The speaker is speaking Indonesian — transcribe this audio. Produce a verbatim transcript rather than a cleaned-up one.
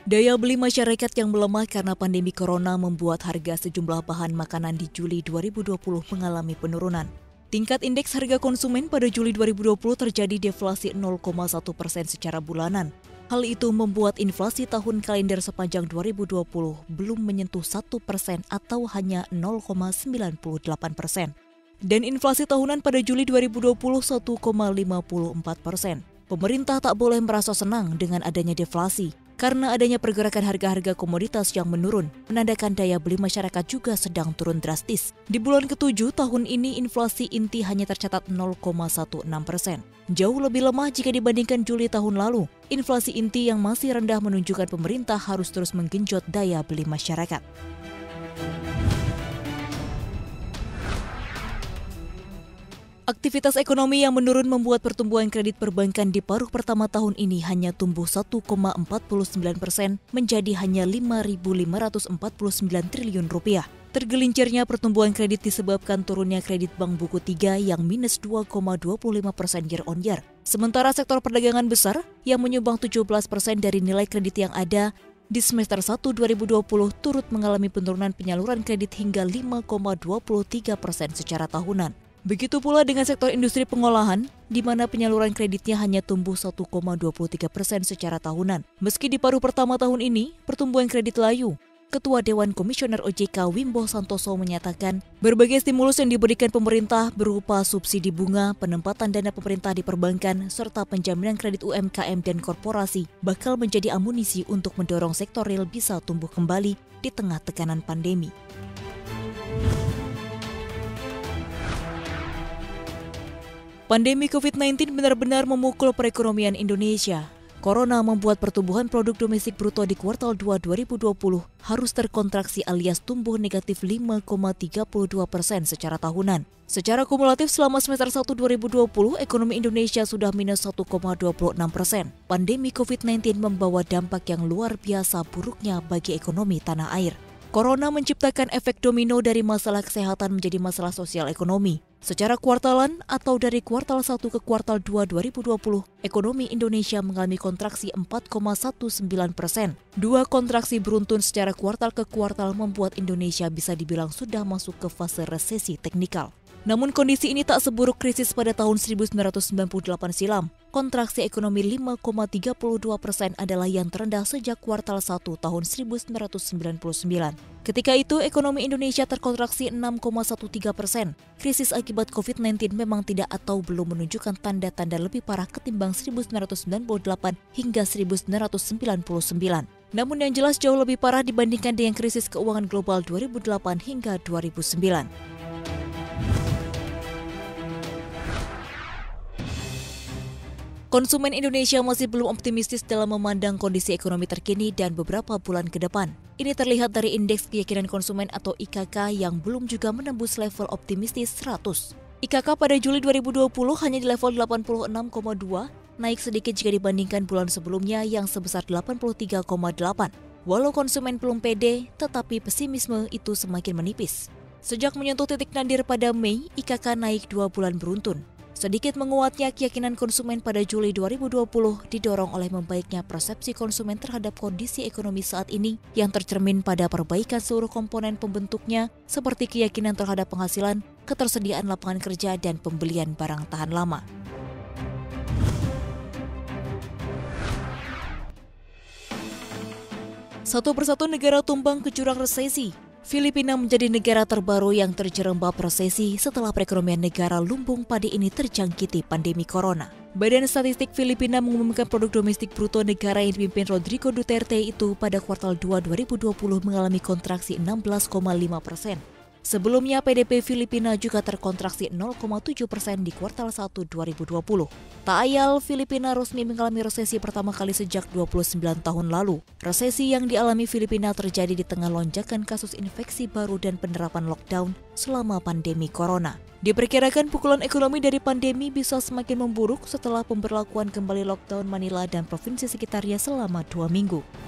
Daya beli masyarakat yang melemah karena pandemi corona membuat harga sejumlah bahan makanan di Juli dua ribu dua puluh mengalami penurunan. Tingkat indeks harga konsumen pada Juli dua ribu dua puluh terjadi deflasi nol koma satu persen secara bulanan. Hal itu membuat inflasi tahun kalender sepanjang dua ribu dua puluh belum menyentuh satu persen atau hanya nol koma sembilan delapan persen. Dan inflasi tahunan pada Juli dua ribu dua puluh satu koma lima empat persen. Pemerintah tak boleh merasa senang dengan adanya deflasi. Karena adanya pergerakan harga-harga komoditas yang menurun, menandakan daya beli masyarakat juga sedang turun drastis. Di bulan ketujuh tahun ini inflasi inti hanya tercatat nol koma enam belas persen. Jauh lebih lemah jika dibandingkan Juli tahun lalu. Inflasi inti yang masih rendah menunjukkan pemerintah harus terus menggenjot daya beli masyarakat. Aktivitas ekonomi yang menurun membuat pertumbuhan kredit perbankan di paruh pertama tahun ini hanya tumbuh satu koma empat sembilan persen menjadi hanya lima ribu lima ratus empat puluh sembilan triliun rupiah. Tergelincirnya pertumbuhan kredit disebabkan turunnya kredit Bank Buku tiga yang minus dua koma dua lima persen year on year. Sementara sektor perdagangan besar yang menyumbang tujuh belas persen dari nilai kredit yang ada di semester satu dua ribu dua puluh turut mengalami penurunan penyaluran kredit hingga lima koma dua tiga persen secara tahunan. Begitu pula dengan sektor industri pengolahan, di mana penyaluran kreditnya hanya tumbuh satu koma dua tiga persen secara tahunan. Meski di paruh pertama tahun ini, pertumbuhan kredit layu. Ketua Dewan Komisioner O J K Wimbo Santoso menyatakan, berbagai stimulus yang diberikan pemerintah berupa subsidi bunga, penempatan dana pemerintah di perbankan, serta penjaminan kredit U M K M dan korporasi bakal menjadi amunisi untuk mendorong sektor real bisa tumbuh kembali di tengah tekanan pandemi. Pandemi covid sembilan belas benar-benar memukul perekonomian Indonesia. Corona membuat pertumbuhan produk domestik bruto di kuartal dua dua ribu dua puluh harus terkontraksi alias tumbuh negatif lima koma tiga dua persen secara tahunan. Secara kumulatif selama semester satu dua ribu dua puluh, ekonomi Indonesia sudah minus satu koma dua enam persen. Pandemi covid sembilan belas membawa dampak yang luar biasa buruknya bagi ekonomi tanah air. Corona menciptakan efek domino dari masalah kesehatan menjadi masalah sosial ekonomi. Secara kuartalan atau dari kuartal satu ke kuartal dua dua ribu dua puluh, ekonomi Indonesia mengalami kontraksi empat koma sembilan satu persen. Dua kontraksi beruntun secara kuartal ke kuartal membuat Indonesia bisa dibilang sudah masuk ke fase resesi teknikal. Namun kondisi ini tak seburuk krisis pada tahun seribu sembilan ratus sembilan puluh delapan silam. Kontraksi ekonomi lima koma tiga dua persen adalah yang terendah sejak kuartal satu tahun seribu sembilan ratus sembilan puluh sembilan. Ketika itu, ekonomi Indonesia terkontraksi enam koma tiga satu persen. Krisis akibat covid sembilan belas memang tidak atau belum menunjukkan tanda-tanda lebih parah ketimbang seribu sembilan ratus sembilan puluh delapan hingga seribu sembilan ratus sembilan puluh sembilan. Namun yang jelas jauh lebih parah dibandingkan dengan krisis keuangan global dua ribu delapan hingga dua ribu sembilan. Konsumen Indonesia masih belum optimistis dalam memandang kondisi ekonomi terkini dan beberapa bulan ke depan. Ini terlihat dari indeks keyakinan konsumen atau I K K yang belum juga menembus level optimistis seratus. I K K pada Juli dua ribu dua puluh hanya di level delapan puluh enam koma dua, naik sedikit jika dibandingkan bulan sebelumnya yang sebesar delapan puluh tiga koma delapan. Walau konsumen belum pede, tetapi pesimisme itu semakin menipis. Sejak menyentuh titik nadir pada Mei, I K K naik dua bulan beruntun. Sedikit menguatnya keyakinan konsumen pada Juli dua ribu dua puluh didorong oleh membaiknya persepsi konsumen terhadap kondisi ekonomi saat ini yang tercermin pada perbaikan seluruh komponen pembentuknya seperti keyakinan terhadap penghasilan, ketersediaan lapangan kerja, dan pembelian barang tahan lama. Satu persatu negara tumbang ke jurang resesi. Filipina menjadi negara terbaru yang terjerembab resesi setelah perekonomian negara lumbung padi ini terjangkiti pandemi corona. Badan Statistik Filipina mengumumkan produk domestik bruto negara yang dipimpin Rodrigo Duterte itu pada kuartal dua dua ribu dua puluh mengalami kontraksi enam belas koma lima persen. Sebelumnya, P D B Filipina juga terkontraksi nol koma tujuh persen di kuartal satu dua ribu dua puluh. Tak ayal, Filipina resmi mengalami resesi pertama kali sejak dua puluh sembilan tahun lalu. Resesi yang dialami Filipina terjadi di tengah lonjakan kasus infeksi baru dan penerapan lockdown selama pandemi corona. Diperkirakan pukulan ekonomi dari pandemi bisa semakin memburuk setelah pemberlakuan kembali lockdown Manila dan provinsi sekitarnya selama dua minggu.